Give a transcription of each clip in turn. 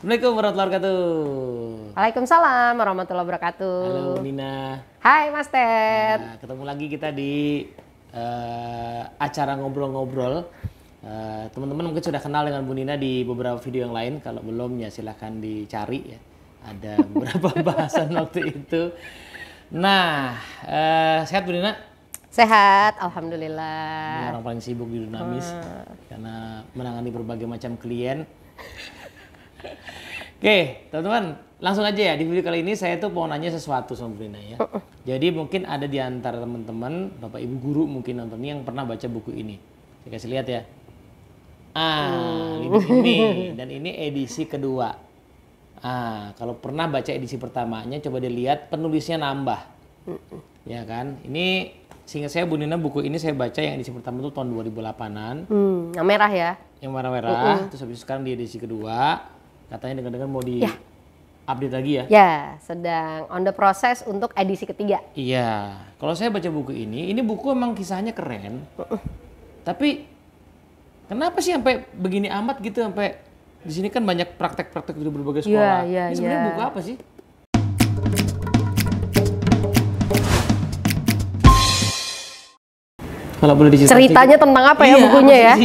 Assalamualaikum warahmatullahi wabarakatuh. Waalaikumsalam warahmatullahi wabarakatuh. Halo Nina. Hai Mas Ted. Nah, ketemu lagi kita di acara ngobrol-ngobrol. Teman-teman mungkin sudah kenal dengan Bu Nina di beberapa video yang lain. Kalau belum ya silahkan dicari ya. Ada beberapa bahasan waktu itu. Nah, sehat Bu Nina? Sehat, alhamdulillah. Ini orang paling sibuk di Dunamis karena menangani berbagai macam klien. Oke, teman-teman, langsung aja ya. Di video kali ini saya tuh mau nanya sesuatu sama Bu Nina ya. Jadi mungkin ada di antara teman-teman, Bapak Ibu guru mungkin nonton ini yang pernah baca buku ini. Saya kasih lihat ya. Ini dan ini edisi kedua. Kalau pernah baca edisi pertamanya, coba dilihat penulisnya nambah. Ya kan? Ini seingat saya Bu Nina buku ini saya baca yang edisi pertama itu tahun 2008-an. Yang merah ya? Yang merah-merah. Terus habis sekarang di edisi kedua. Katanya dengar-dengar mau di update lagi ya? Ya, sedang on the process untuk edisi ketiga. Iya, kalau saya baca buku ini buku emang kisahnya keren. Tapi kenapa sih sampai begini amat gitu, sampai di sini kan banyak praktek-praktek di berbagai sekolah. Ini sebenarnya buku apa sih? Kalau boleh diceritain ceritanya tentang apa ya bukunya ya?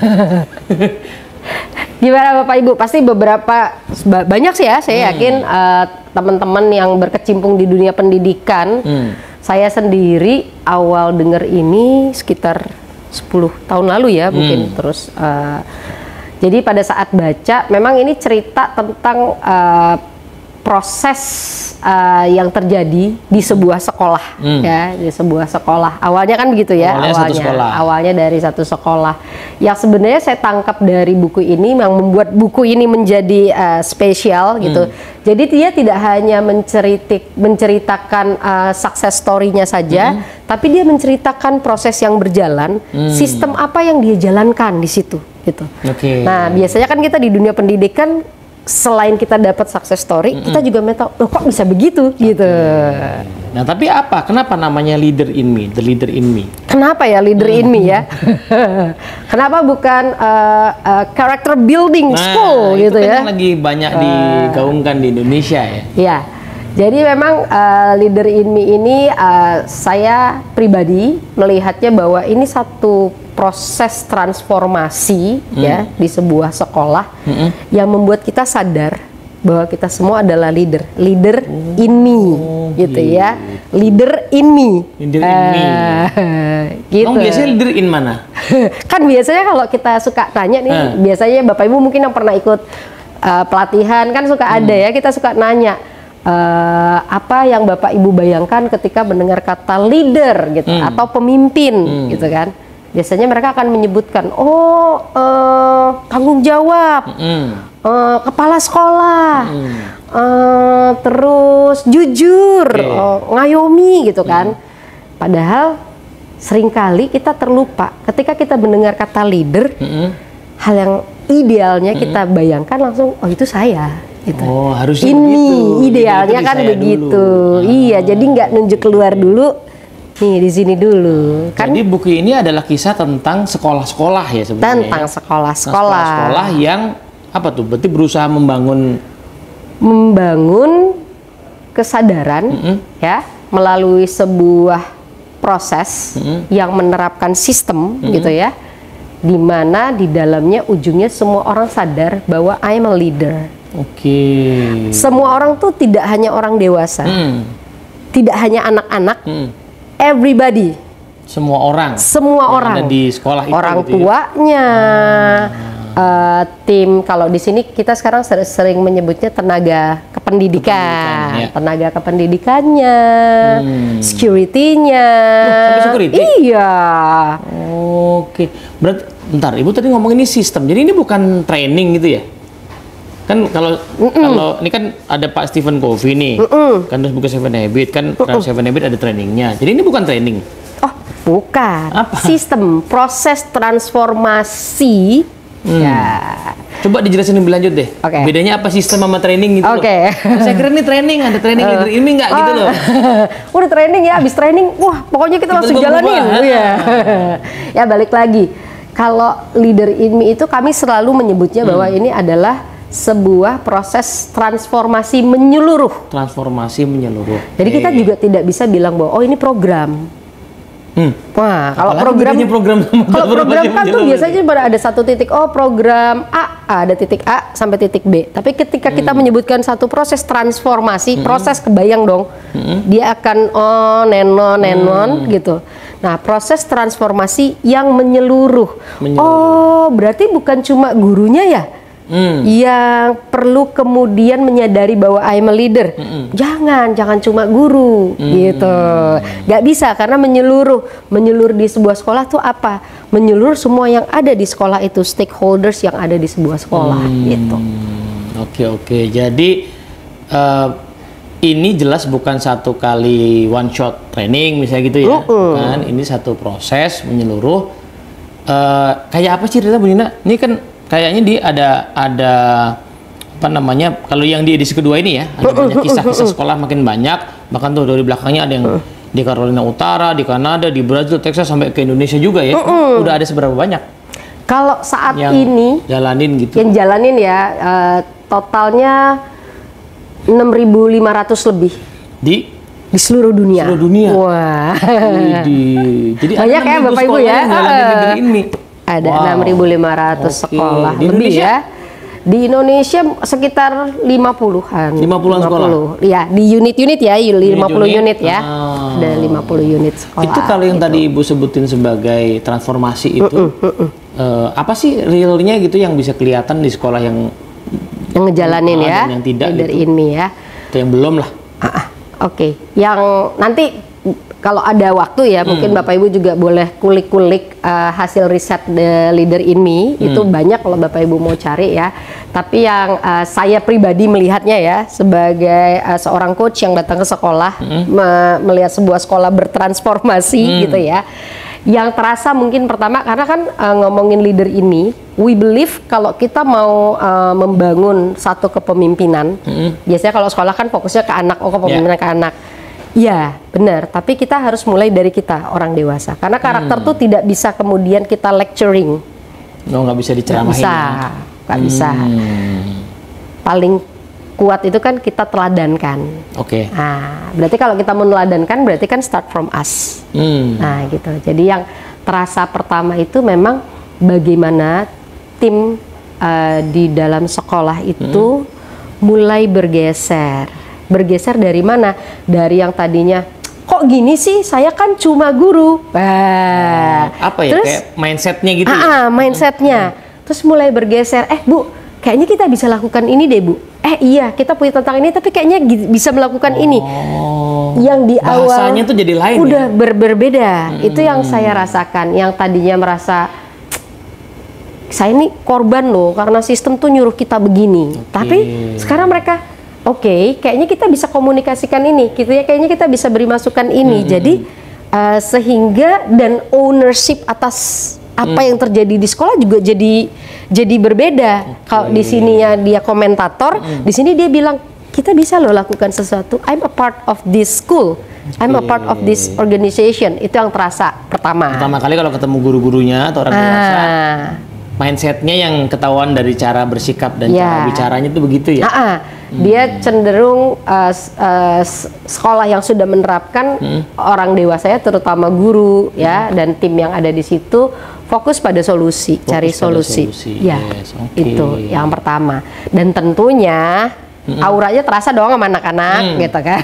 Gimana Bapak Ibu? Pasti banyak sih ya, saya yakin teman-teman yang berkecimpung di dunia pendidikan. Saya sendiri awal dengar ini sekitar 10 tahun lalu ya mungkin. Terus jadi pada saat baca memang ini cerita tentang proses yang terjadi di sebuah sekolah ya, di sebuah sekolah. Awalnya kan begitu ya, awalnya dari satu sekolah. Yang sebenarnya saya tangkap dari buku ini yang membuat buku ini menjadi spesial gitu. Jadi dia tidak hanya menceritakan success story-nya saja, tapi dia menceritakan proses yang berjalan, sistem apa yang dia jalankan di situ gitu. Nah, biasanya kan kita di dunia pendidikan selain kita dapat success story, kita juga mau tahu, loh kok bisa begitu gitu. Nah, tapi apa? Kenapa namanya Leader in Me, The Leader in Me? Kenapa ya Leader in Me ya? Kenapa bukan character building school gitu kan ya? Yang lagi banyak digaungkan di Indonesia ya. Iya. Jadi memang Leader in Me ini saya pribadi melihatnya bahwa ini satu proses transformasi ya di sebuah sekolah yang membuat kita sadar bahwa kita semua adalah leader in me gitu ya, leader in me. Leader in me. Gitu. Biasanya leader in mana? Kan biasanya kalau kita suka tanya nih, biasanya Bapak Ibu mungkin yang pernah ikut pelatihan kan suka ada ya, kita suka nanya apa yang Bapak Ibu bayangkan ketika mendengar kata leader gitu atau pemimpin gitu kan. Biasanya mereka akan menyebutkan, tanggung jawab, kepala sekolah, terus jujur, ngayomi gitu kan. Padahal seringkali kita terlupa ketika kita mendengar kata leader, hal yang idealnya kita bayangkan langsung, itu saya. Gitu. Harusnya ini begitu. Idealnya kan begitu. Iya, jadi nggak nunjuk keluar dulu. Nih di sini dulu. Jadi buku ini adalah kisah tentang sekolah-sekolah ya sebenarnya. Tentang sekolah-sekolah. Sekolah yang apa tuh? Berarti berusaha membangun kesadaran ya melalui sebuah proses yang menerapkan sistem gitu ya. Di mana di dalamnya ujungnya semua orang sadar bahwa I'm a leader. Semua orang tuh tidak hanya orang dewasa. Tidak hanya anak-anak. Everybody, semua orang ada di sekolah itu, orang gitu tuanya, tim. Kalau di sini kita sekarang sering menyebutnya tenaga kependidikan, tenaga kependidikannya, security-nya. Security? Iya. Berarti, bentar, Ibu tadi ngomong ini sistem. Jadi ini bukan training gitu ya? Kan kalau ini kan ada Pak Stephen Covey nih, kan terus buku Seven Habits kan, Seven Habits ada trainingnya. Jadi ini bukan training? Bukan. Apa? Sistem proses transformasi. Ya. Coba dijelasin lebih lanjut deh. Bedanya apa sistem sama training gitu loh. Saya kira ini training, ada training leader in me nggak gitu loh. Udah training ya, habis training, wah pokoknya kita langsung jalanin. Ya balik lagi. Kalau leader in me itu kami selalu menyebutnya bahwa ini adalah sebuah proses transformasi menyeluruh. Transformasi menyeluruh. Jadi kita juga tidak bisa bilang bahwa oh ini program. Wah, kalau program kan tuh biasanya pada ada satu titik, oh program A, ada titik A sampai titik B. Tapi ketika kita menyebutkan satu proses transformasi, proses kebayang dong, dia akan on and on gitu. Nah, proses transformasi yang menyeluruh. Oh, berarti bukan cuma gurunya ya? Yang perlu kemudian menyadari bahwa I'm a leader. Jangan cuma guru gitu. Gak bisa karena menyeluruh di sebuah sekolah tuh apa? Menyeluruh semua yang ada di sekolah itu, stakeholders yang ada di sebuah sekolah gitu. Oke. Jadi ini jelas bukan satu kali one shot training misalnya gitu ya. Kan ini satu proses menyeluruh. Kayak apa sih Rila, Bu Nina? Ini kan kayaknya dia ada apa namanya, kalau yang di edisi kedua ini ya ada banyak kisah-kisah sekolah makin banyak, bahkan tuh dari belakangnya ada yang di Carolina Utara, di Kanada, di Brazil, Texas, sampai ke Indonesia juga ya. Udah ada seberapa banyak kalau saat yang ini jalanin gitu? Yang jalanin ya totalnya 6.500 lebih di seluruh dunia. Wah. Jadi banyak ya Bapak Ibu ya. Ini. Ada 6.500 sekolah di lebih Indonesia? ya. Di Indonesia sekitar 50-an. 50-an sekolah? Ya, di unit-unit ya, 50 unit ya. Ada 50 unit sekolah. Itu kalau yang tadi Ibu sebutin sebagai transformasi itu, apa sih realnya gitu yang bisa kelihatan di sekolah yang ngejalanin ya, yang tidak dari gitu. Ini ya. Itu yang belum lah. Oke. Yang nanti kalau ada waktu ya, mungkin Bapak Ibu juga boleh kulik-kulik hasil riset The Leader in Me. Itu banyak kalau Bapak Ibu mau cari ya. Tapi yang saya pribadi melihatnya ya, sebagai seorang coach yang datang ke sekolah, melihat sebuah sekolah bertransformasi gitu ya. Yang terasa mungkin pertama, karena kan ngomongin leader ini, we believe kalau kita mau membangun satu kepemimpinan, biasanya kalau sekolah kan fokusnya ke anak, kepemimpinan ke anak. Ya, benar. Tapi kita harus mulai dari kita, orang dewasa. Karena karakter tuh tidak bisa kemudian kita lecturing. Nggak bisa diceramahin. Nggak bisa. Paling kuat itu kan kita teladankan. Oke. Nah, berarti kalau kita meneladankan, berarti kan start from us. Nah, gitu. Jadi yang terasa pertama itu memang bagaimana tim di dalam sekolah itu mulai bergeser. Bergeser dari mana? Dari yang tadinya kok gini sih, saya kan cuma guru. Apa ya, terus, kayak mindsetnya gitu ya? Mindsetnya. Terus mulai bergeser, Bu, kayaknya kita bisa lakukan ini deh Bu. Iya, kita punya tentang ini, tapi kayaknya bisa melakukan ini. Yang di awal bahasanya tuh jadi lain udah berbeda. Itu yang saya rasakan. Yang tadinya merasa saya ini korban loh, karena sistem tuh nyuruh kita begini. Tapi sekarang mereka kayaknya kita bisa komunikasikan ini, gitu ya. Kayaknya kita bisa beri masukan ini. Jadi sehingga dan ownership atas apa yang terjadi di sekolah juga jadi berbeda. Kalau di sini ya dia komentator, di sini dia bilang kita bisa loh lakukan sesuatu. I'm a part of this school. I'm a part of this organization. Itu yang terasa pertama. Pertama kali kalau ketemu guru-gurunya atau orang dewasa. Mindsetnya yang ketahuan dari cara bersikap dan cara bicaranya itu begitu ya? Dia cenderung sekolah yang sudah menerapkan orang dewasa ya, terutama guru ya, dan tim yang ada di situ fokus pada solusi, cari solusi. Ya, itu yang pertama. Dan tentunya auranya terasa dong sama anak-anak gitu kan.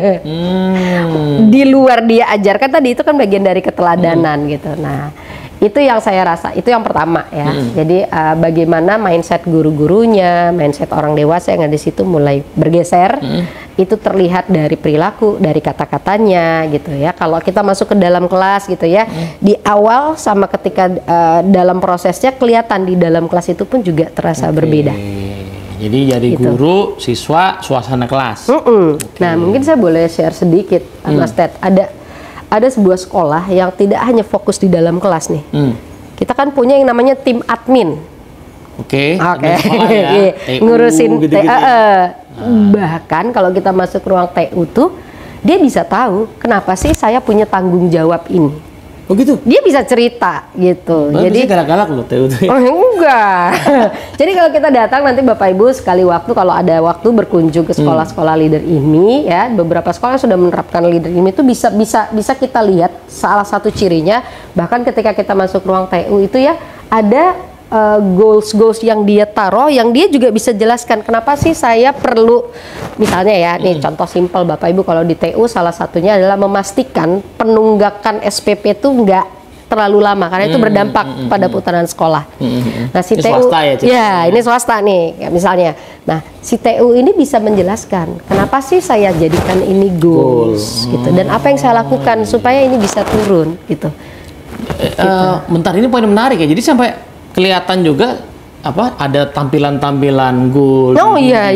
Di luar dia ajarkan tadi itu kan bagian dari keteladanan gitu. Nah, itu yang saya rasa, itu yang pertama ya. Jadi bagaimana mindset guru-gurunya, mindset orang dewasa yang ada di situ mulai bergeser. Itu terlihat dari perilaku, dari kata-katanya gitu ya. Kalau kita masuk ke dalam kelas gitu ya, di awal sama ketika dalam prosesnya kelihatan di dalam kelas itu pun juga terasa berbeda. Jadi dari guru, siswa, suasana kelas. Nah, mungkin saya boleh share sedikit, Mas Ted. Ada sebuah sekolah yang tidak hanya fokus di dalam kelas nih. Kita kan punya yang namanya tim admin. Ngurusin gitu ya. Bahkan kalau kita masuk ruang TU tuh, dia bisa tahu kenapa sih saya punya tanggung jawab ini. Oh gitu? Dia bisa cerita gitu. Jadi galak-galak loh TU tuh. Oh enggak. Jadi kalau kita datang nanti Bapak Ibu sekali waktu kalau ada waktu berkunjung ke sekolah-sekolah leader ini ya, beberapa sekolah yang sudah menerapkan leader ini itu bisa kita lihat salah satu cirinya, bahkan ketika kita masuk ruang TU itu ya ada goals yang dia taruh, yang dia juga bisa jelaskan kenapa sih saya perlu, misalnya ya nih contoh simpel Bapak Ibu, kalau di TU salah satunya adalah memastikan penunggakan SPP itu enggak terlalu lama karena itu berdampak pada putaran sekolah. Nah si ini TU swasta ya, ini swasta nih misalnya. Nah si TU ini bisa menjelaskan kenapa sih saya jadikan ini goals gitu, dan apa yang saya lakukan supaya ini bisa turun gitu. Bentar, ini poin menarik ya. Jadi sampai kelihatan juga apa ada tampilan-tampilan goal. Oh iya.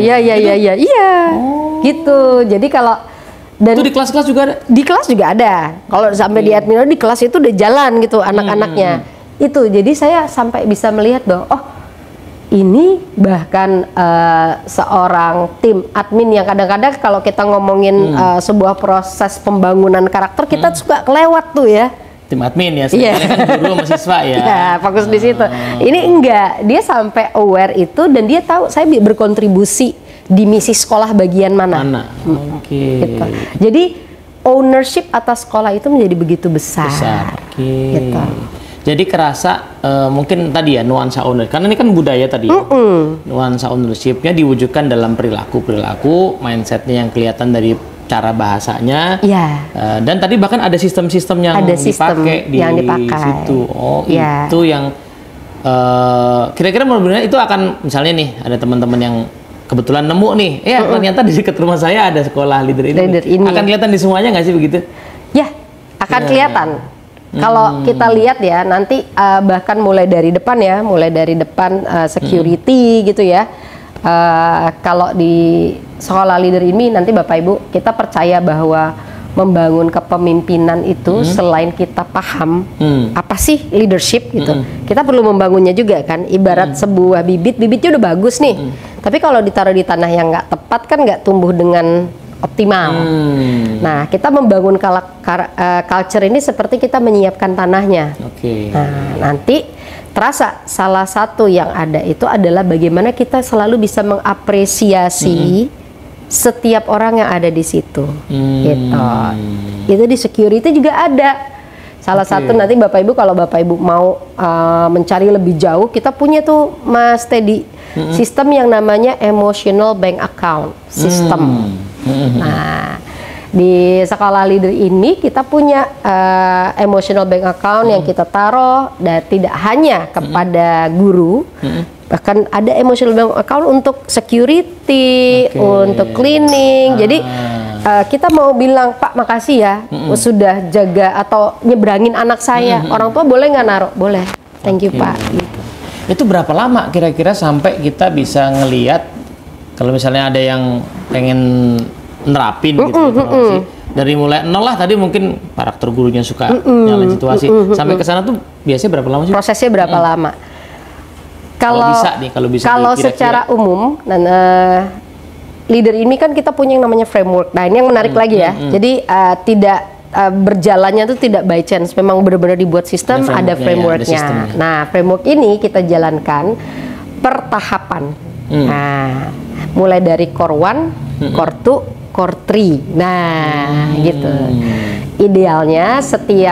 Gitu. Jadi kalau dan itu di kelas-kelas juga ada? Di kelas juga ada. Kalau sampai di admin di kelas itu udah jalan gitu anak-anaknya. Itu jadi saya sampai bisa melihat bahwa oh ini bahkan seorang tim admin yang kadang-kadang kalau kita ngomongin sebuah proses pembangunan karakter kita suka kelewat tuh ya. Tim admin ya, kan guru sama siswa ya. Ya, fokus di situ. Ini enggak, dia sampai aware itu dan dia tahu saya berkontribusi di misi sekolah bagian mana. Oke. Gitu. Jadi ownership atas sekolah itu menjadi begitu besar. Oke. Gitu. Jadi kerasa mungkin tadi ya nuansa owner, karena ini kan budaya tadi. Nuansa ownershipnya diwujudkan dalam perilaku mindsetnya yang kelihatan dari cara bahasanya. Dan tadi bahkan ada sistem-sistem yang dipakai di situ. Oh itu yang kira-kira menurut itu akan misalnya nih ada teman-teman yang kebetulan nemu nih, ternyata di dekat rumah saya ada sekolah leader ini. Akan kelihatan di semuanya nggak sih begitu? Ya, akan kelihatan. Kalau kita lihat ya, nanti bahkan mulai dari depan security gitu ya. Kalau di sekolah leader ini nanti Bapak Ibu kita percaya bahwa membangun kepemimpinan itu selain kita paham apa sih leadership gitu, kita perlu membangunnya juga kan. Ibarat sebuah bibitnya udah bagus nih, tapi kalau ditaruh di tanah yang nggak tepat kan nggak tumbuh dengan optimal. Nah kita membangun culture ini seperti kita menyiapkan tanahnya. Nah nanti terasa salah satu yang ada itu adalah bagaimana kita selalu bisa mengapresiasi setiap orang yang ada di situ. Gitu. Itu di security juga ada. Salah satu nanti Bapak Ibu kalau Bapak Ibu mau mencari lebih jauh, kita punya tuh Mas Teddy sistem yang namanya emotional bank account system. Nah, di sekolah leader ini kita punya emotional bank account yang kita taruh dan tidak hanya kepada guru, bahkan ada emotional bank account untuk security, untuk cleaning. Jadi kita mau bilang Pak makasih ya sudah jaga atau nyebrangin anak saya. Orang tua boleh nggak naruh? Boleh. Thank you Pak. Gitu. Itu berapa lama kira-kira sampai kita bisa ngelihat kalau misalnya ada yang pengen nerapin gitu dari mulai nol lah, tadi mungkin karakter gurunya suka nyalain situasi sampai ke sana tuh biasanya berapa lama sih? Prosesnya berapa lama? Kalau secara umum dan leader ini kan kita punya yang namanya framework. Nah ini yang menarik lagi ya. Jadi tidak berjalannya tuh tidak by chance, memang benar-benar dibuat sistem, ada frameworknya. Nah framework ini kita jalankan per tahapan. Nah mulai dari core 1, core 2, core 3. Nah, gitu. Idealnya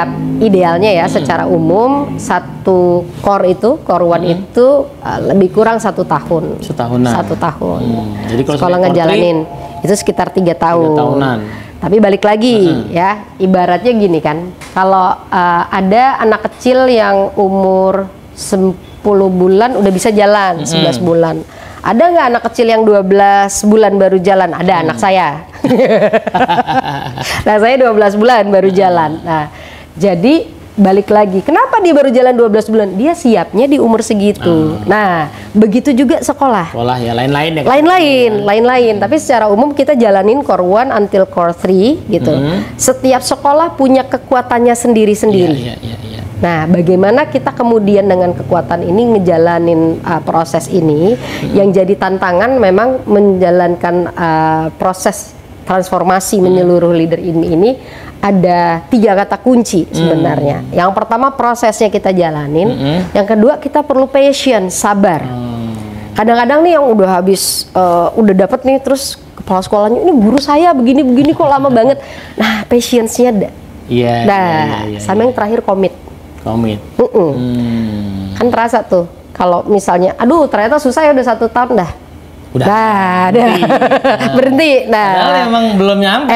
ya secara umum satu core 1 itu lebih kurang 1 tahun. Setahunan. 1 tahun. Jadi kalau ngejalanin itu sekitar 3 tahun. 3 tahunan. Tapi balik lagi ya, ibaratnya gini kan. Kalau ada anak kecil yang umur 10 bulan udah bisa jalan, 11 bulan. Ada nggak anak kecil yang 12 bulan baru jalan? Ada anak saya. Nah, saya 12 bulan baru jalan. Nah, jadi balik lagi. Kenapa dia baru jalan 12 bulan? Dia siapnya di umur segitu. Nah, begitu juga sekolah. Sekolah ya, lain-lain ya. Lain-lain. Tapi secara umum kita jalanin core 1 until core 3 gitu. Setiap sekolah punya kekuatannya sendiri-sendiri. Iya. Nah, bagaimana kita kemudian dengan kekuatan ini ngejalanin proses ini? Yang jadi tantangan memang menjalankan proses transformasi menyeluruh leader ini ada 3 kata kunci sebenarnya. Yang pertama prosesnya kita jalanin, yang kedua kita perlu patience, sabar. Kadang-kadang nih yang udah habis, udah dapet nih, terus kepala sekolahnya, ini guru saya begini-begini kok lama banget. Nah, patience-nya ada. Sama yang terakhir komit. Kan terasa tuh, kalau misalnya, aduh ternyata susah ya udah 1 tahun dah. Udah berhenti. Padahal emang belum nyampe.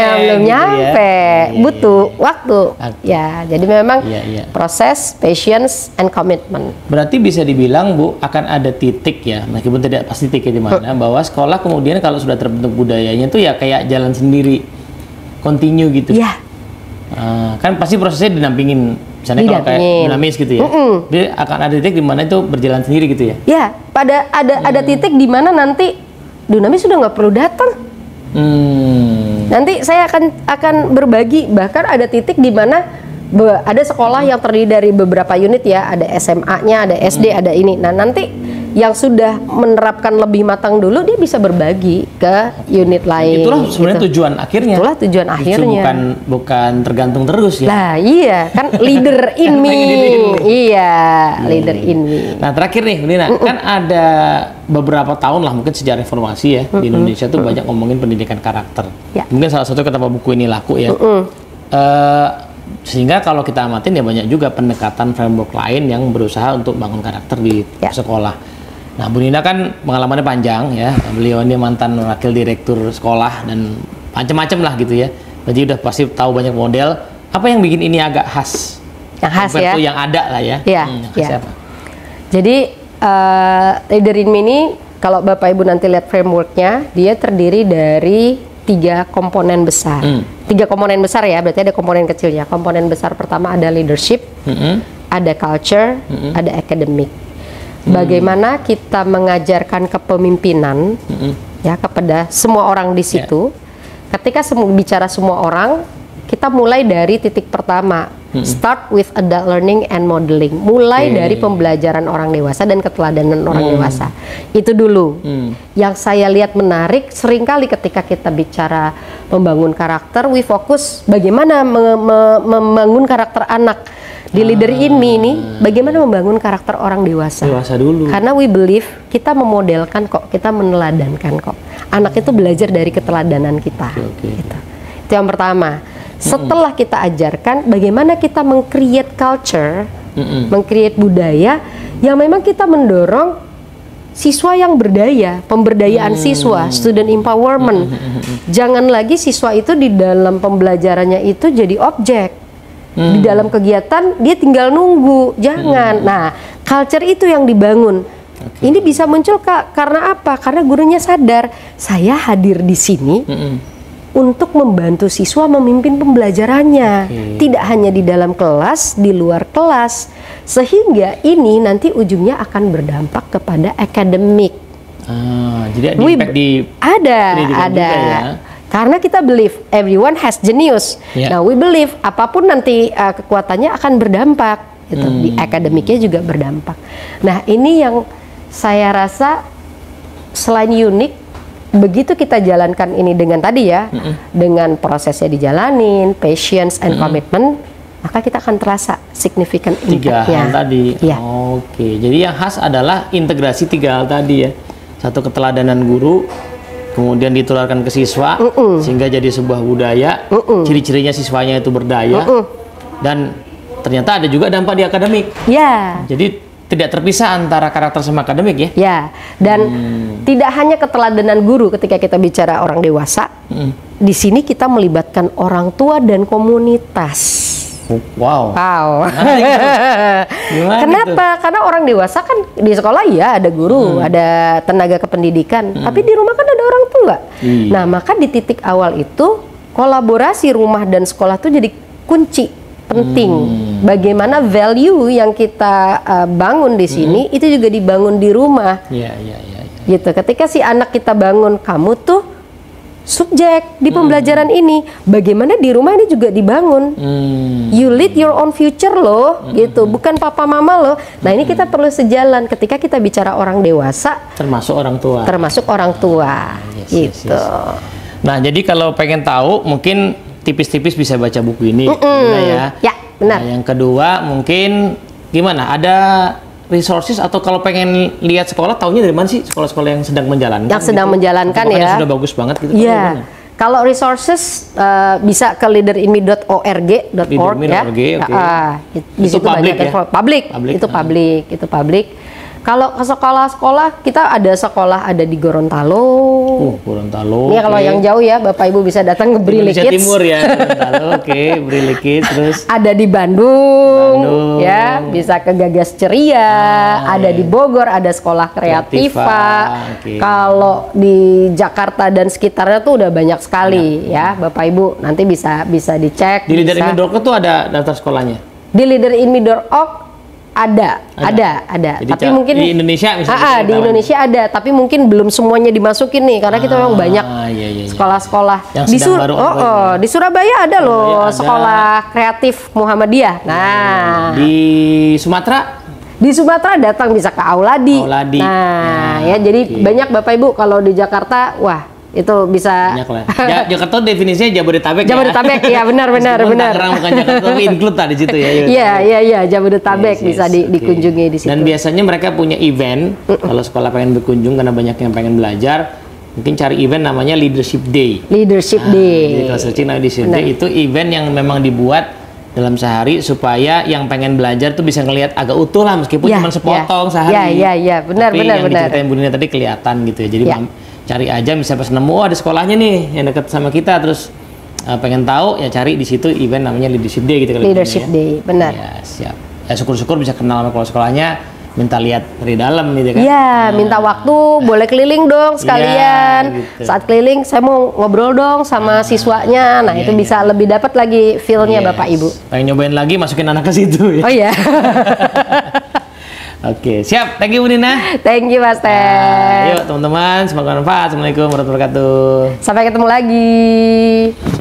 Butuh waktu. Ya, jadi memang proses, patience, and commitment. Berarti bisa dibilang Bu, akan ada titik ya, meskipun tidak pasti titiknya di mana, bahwa sekolah kemudian kalau sudah terbentuk budayanya tuh ya kayak jalan sendiri, continue gitu. Iya. Kan pasti prosesnya dinampingin, misalnya kalau kayak dinamis gitu ya. Jadi akan ada titik di mana itu berjalan sendiri gitu ya. Ya, ada titik di mana nanti dinamis sudah nggak perlu datang. Nanti saya akan berbagi, bahkan ada titik di mana ada sekolah yang terdiri dari beberapa unit ya, ada SMA-nya, ada SD, ada ini. Nah, nanti yang sudah menerapkan lebih matang dulu dia bisa berbagi ke unit lain. Itulah sebenarnya tujuan akhirnya. Itulah tujuan akhirnya. Bukan tergantung terus ya. Nah, iya, kan leader in me. Leader in me. Nah, terakhir nih, Lina, kan ada beberapa tahun lah mungkin sejak reformasi ya di Indonesia tuh banyak ngomongin pendidikan karakter. Mungkin salah satu kenapa buku ini laku ya. Sehingga kalau kita amatin ya banyak juga pendekatan framework lain yang berusaha untuk bangun karakter di sekolah. Nah, Bu Nina kan pengalamannya panjang ya. Beliau ini mantan wakil direktur sekolah dan macam-macam lah gitu ya. Jadi udah pasti tahu banyak model. Apa yang bikin ini agak khas? Yang khas ya? Yang ada lah ya. Apa? Jadi Leader in Me ini kalau Bapak Ibu nanti lihat frameworknya, dia terdiri dari 3 komponen besar. 3 komponen besar ya, berarti ada komponen kecilnya. Komponen besar pertama ada leadership, ada culture, ada academic. Bagaimana kita mengajarkan kepemimpinan ya kepada semua orang di situ. Ketika bicara semua orang, kita mulai dari titik pertama. Start with adult learning and modeling. Mulai dari pembelajaran orang dewasa dan keteladanan orang dewasa. Itu dulu. Yang saya lihat menarik, seringkali ketika kita bicara membangun karakter, we fokus bagaimana membangun karakter anak. Di Leader in Me ini, bagaimana membangun karakter orang dewasa. Dewasa dulu. Karena we believe kita memodelkan kok, kita meneladankan kok. Anak itu belajar dari keteladanan kita. Gitu. Itu yang pertama. Setelah kita ajarkan, bagaimana kita meng-create culture, meng-create budaya yang memang kita mendorong siswa yang berdaya, pemberdayaan siswa, student empowerment. Jangan lagi siswa itu di dalam pembelajarannya itu jadi objek. Di dalam kegiatan dia tinggal nunggu, jangan. Nah, culture itu yang dibangun. Ini bisa muncul karena apa? Karena gurunya sadar, saya hadir di sini untuk membantu siswa memimpin pembelajarannya. Tidak hanya di dalam kelas, di luar kelas. Sehingga ini nanti ujungnya akan berdampak kepada akademik. Jadi ada impact di pendidikan juga ya. Karena kita believe everyone has genius. Nah, we believe apapun nanti kekuatannya akan berdampak. Gitu. Di akademiknya juga berdampak. Nah, ini yang saya rasa selain unik, begitu kita jalankan ini dengan tadi ya, dengan prosesnya dijalanin, patience and commitment, maka kita akan terasa signifikan impact-nya. 3 hal tadi. Oke, jadi yang khas adalah integrasi 3 hal tadi ya. Satu, keteladanan guru, kemudian ditularkan ke siswa sehingga jadi sebuah budaya. Ciri-cirinya siswanya itu berdaya dan ternyata ada juga dampak di akademik. Jadi tidak terpisah antara karakter sama akademik ya. Dan tidak hanya keteladanan guru ketika kita bicara orang dewasa. Di sini kita melibatkan orang tua dan komunitas. Wow. Kenapa? Gitu? Karena orang dewasa kan di sekolah ya ada guru, ada tenaga kependidikan, tapi di rumah kan ada orang tua. Nah, maka di titik awal itu kolaborasi rumah dan sekolah itu jadi kunci penting. Bagaimana value yang kita bangun di sini itu juga dibangun di rumah. Gitu. Ketika si anak kita bangun, kamu tuh subjek di pembelajaran ini, bagaimana di rumah ini juga dibangun. You lead your own future loh, gitu, bukan papa mama loh. Nah, ini kita perlu sejalan ketika kita bicara orang dewasa, termasuk orang tua, gitu. Nah, jadi kalau pengen tahu, mungkin tipis-tipis bisa baca buku ini. Bunda ya. Ya, benar. Nah, yang kedua mungkin gimana? Ada resources atau kalau pengen lihat sekolah, taunya dari mana sih sekolah-sekolah yang sedang menjalankan? Yang sedang menjalankan apakah ya. sudah bagus banget gitu? Iya. Kalau resources bisa ke leaderinme.org ya. Di situ public banyak ya? public. Itu public. Kalau ke sekolah-sekolah, kita ada sekolah ada di Gorontalo. Gorontalo. Iya, kalau yang jauh ya, Bapak Ibu bisa datang ke Brili Indonesia Kids. Timur ya, Gorontalo. Brili Kids, terus Ada di Bandung, ya, bisa ke Gagas Ceria. Ada di Bogor, ada sekolah Kreativa. Kalau di Jakarta dan sekitarnya tuh udah banyak sekali ya, Bapak Ibu. Nanti bisa dicek. Di leaderinme.org tuh ada daftar sekolahnya. Di leaderinme.org ada. Jadi Tapi mungkin di Indonesia misalnya. di Indonesia ada, tapi mungkin belum semuanya dimasukin nih, karena kita memang banyak sekolah-sekolah di Surabaya ada loh sekolah kreatif Muhammadiyah. Nah, di Sumatera. Di Sumatera datang bisa ke Auladi. Nah, ya jadi banyak Bapak Ibu. Kalau di Jakarta, wah itu bisa. Banyak lah. Jakarta definisinya Jabodetabek. Jabodetabek ya, benar. Tangerang bukan Jakarta, tapi include tadi situ ya. Iya, Jabodetabek bisa dikunjungi di situ. Dan biasanya mereka punya event. Kalau sekolah pengen berkunjung karena banyak yang pengen belajar, mungkin cari event namanya Leadership Day. Jadi kalau searching Leadership Day itu event yang memang dibuat dalam sehari supaya yang pengen belajar tuh bisa ngelihat agak utuh lah, meskipun cuma sepotong sehari. Iya, benar. Yang diceritain Bu Nina tadi kelihatan gitu ya. Jadi cari aja, bisa pas nemu ada sekolahnya nih yang dekat sama kita, terus pengen tahu ya cari di situ event namanya Leadership Day gitu. Leadership Day, benar. Ya, siap. Ya syukur-syukur bisa kenal sama sekolahnya, minta lihat dari dalam gitu kan. Iya, minta waktu, boleh keliling dong sekalian. Gitu. Saat keliling saya mau ngobrol dong sama siswanya. Nah, itu bisa lebih dapat lagi feel-nya Bapak Ibu. Pengen nyobain lagi, masukin anak ke situ ya. Oh iya. Oke, siap. Thank you Bu Nina. Thank you Mas Teh. Yuk teman-teman, semoga bermanfaat. Assalamualaikum warahmatullahi wabarakatuh. Sampai ketemu lagi.